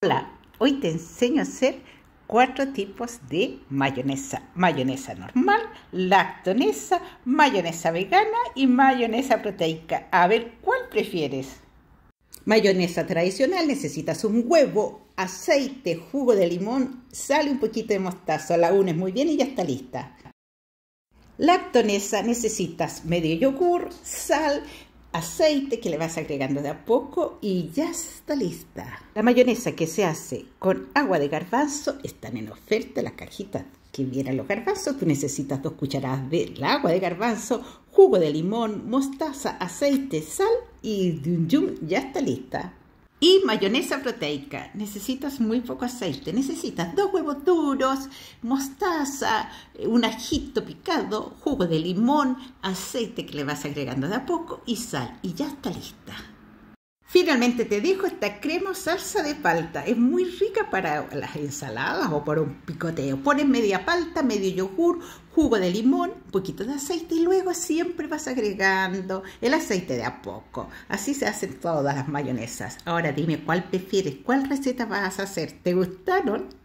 Hola, hoy te enseño a hacer 4 tipos de mayonesa. Mayonesa normal, lactonesa, mayonesa vegana y mayonesa proteica. A ver, ¿cuál prefieres? Mayonesa tradicional, necesitas un huevo, aceite, jugo de limón, sal y un poquito de mostaza. La unes muy bien y ya está lista. Lactonesa, necesitas medio yogur, sal, aceite que le vas agregando de a poco y ya está lista. La mayonesa que se hace con agua de garbanzo están en oferta, las cajitas que vienen los garbanzos. Tú necesitas 2 cucharadas de agua de garbanzo, jugo de limón, mostaza, aceite, sal y ya está lista. Y mayonesa proteica, necesitas muy poco aceite, necesitas 2 huevos duros, mostaza, un ajito picado, jugo de limón, aceite que le vas agregando de a poco y sal, y ya está lista. Finalmente te dejo esta crema o salsa de palta, es muy rica para las ensaladas o para un picoteo. Pones media palta, medio yogur, jugo de limón, un poquito de aceite y luego siempre vas agregando el aceite de a poco. Así se hacen todas las mayonesas. Ahora dime cuál prefieres, cuál receta vas a hacer. ¿Te gustaron?